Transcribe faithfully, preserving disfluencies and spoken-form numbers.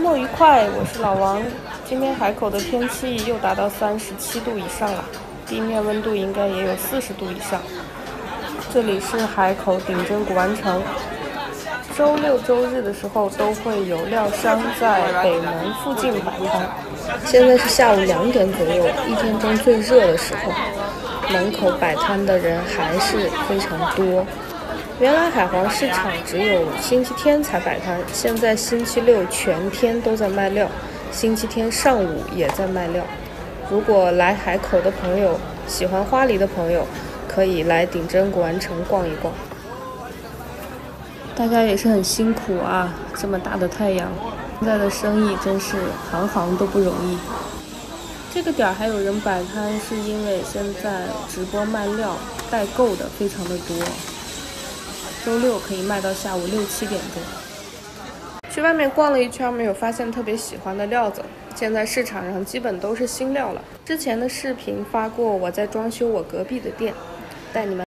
末愉快，我是老王。今天海口的天气又达到三十七度以上了，地面温度应该也有四十度以上。这里是海口顶针古玩城，周六周日的时候都会有料商在北门附近摆摊。现在是下午两点左右，一天中最热的时候，门口摆摊的人还是非常多。原来海皇市场只有星期天才摆摊，现在星期六全天都在卖料，星期天上午也在卖料。如果来海口的朋友，喜欢花梨的朋友，可以来顶针古玩城逛一逛。大家也是很辛苦啊，这么大的太阳，现在的生意真是行行都不容易。这个点还有人摆摊，是因为现在直播卖料代购的非常的多，周六可以卖到下午六七点钟。去外面逛了一圈，没有发现特别喜欢的料子，现在市场上基本都是新料了。之前的视频发过我在装修我隔壁的店，带你们